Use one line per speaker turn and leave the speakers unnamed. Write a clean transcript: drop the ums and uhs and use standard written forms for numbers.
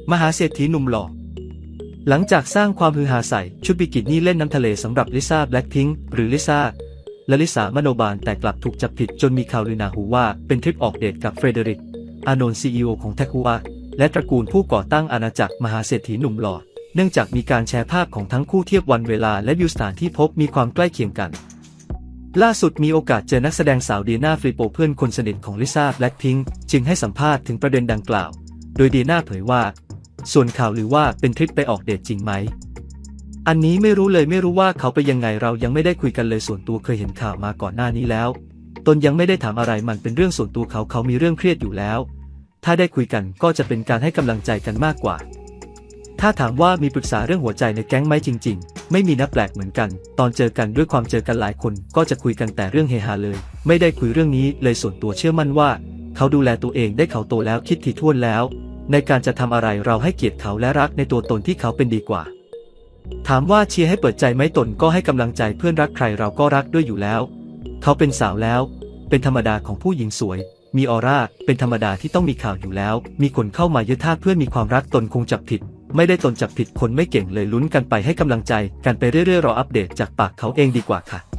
มหาเศรษฐีหนุ่มหล่อหลังจากสร้างความฮือฮาใส่ชุดบิกินี่เล่นน้ำทะเลสำหรับลิซ่าแบล็คพิงค์หรือลิซ่าและลิสามโนบาลแต่กลับถูกจับผิดจนมีข่าวลือหนาหูว่าเป็นทริปออกเดทกับเฟรเดริกอานนท์ CEO ของแทคูอาและตระกูลผู้ก่อตั้งอาณาจักรมหาเศรษฐีหนุ่มหล่อเนื่องจากมีการแชร์ภาพของทั้งคู่เทียบวันเวลาและวิวสถานที่พบมีความใกล้เคียงกันล่าสุดมีโอกาสเจอนักแสดงสาวดีน่าฟริโปเพื่อนคนสนิทของลิซ่าแบล็คพิงค์จึงให้สัมภาษณ์ถึงประเด็นดังกล่าวโดยดีน่าเผยว่าส่วนข่าวหรือว่าเป็นทริปไปออกเดทจริงไหมอันนี้ไม่รู้เลยไม่รู้ว่าเขาไปยังไงเรายังไม่ได้คุยกันเลยส่วนตัวเคยเห็นข่าวมาก่อนหน้านี้แล้วตนยังไม่ได้ถามอะไรมันเป็นเรื่องส่วนตัวเขามีเรื่องเครียดอยู่แล้วถ้าได้คุยกันก็จะเป็นการให้กำลังใจกันมากกว่าถ้าถามว่ามีปรึกษาเรื่องหัวใจในแก๊งไหมจริงๆไม่มีนะแปลกเหมือนกันตอนเจอกันด้วยความเจอกันหลายคนก็จะคุยกันแต่เรื่องเฮฮาเลยไม่ได้คุยเรื่องนี้เลยส่วนตัวเชื่อมั่นว่าเขาดูแลตัวเองได้เขาโตแล้วคิดถี่ถ้วนแล้วในการจะทำอะไรเราให้เกียรติเขาและรักในตัวตนที่เขาเป็นดีกว่าถามว่าเชียร์ให้เปิดใจไหมตนก็ให้กำลังใจเพื่อนรักใครเราก็รักด้วยอยู่แล้วเขาเป็นสาวแล้วเป็นธรรมดาของผู้หญิงสวยมีออร่าเป็นธรรมดาที่ต้องมีข่าวอยู่แล้วมีคนเข้ามาเยอะถ้าเพื่อนมีความรักตนคงจับผิดไม่ได้ตนจับผิดคนไม่เก่งเลยลุ้นกันไปให้กำลังใจกันไปเรื่อยๆรออัปเดตจากปากเขาเองดีกว่าค่ะ